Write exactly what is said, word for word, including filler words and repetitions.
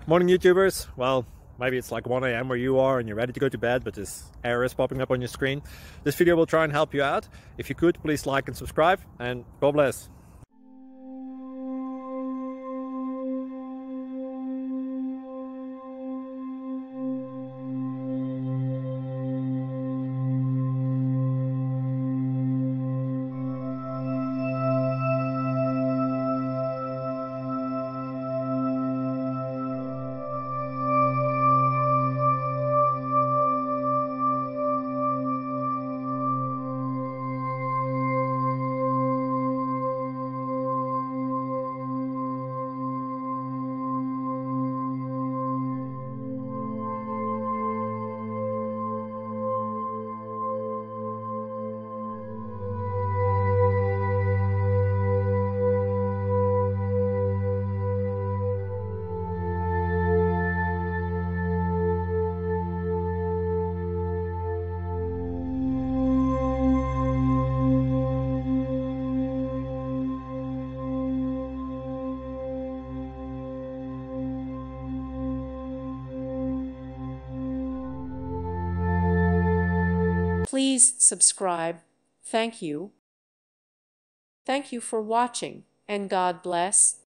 Morning YouTubers. Well, maybe it's like one A M where you are and you're ready to go to bed, but this error is popping up on your screen. This video will try and help you out. If you could, please like and subscribe, and God bless. Please subscribe. Thank you. Thank you for watching, and God bless.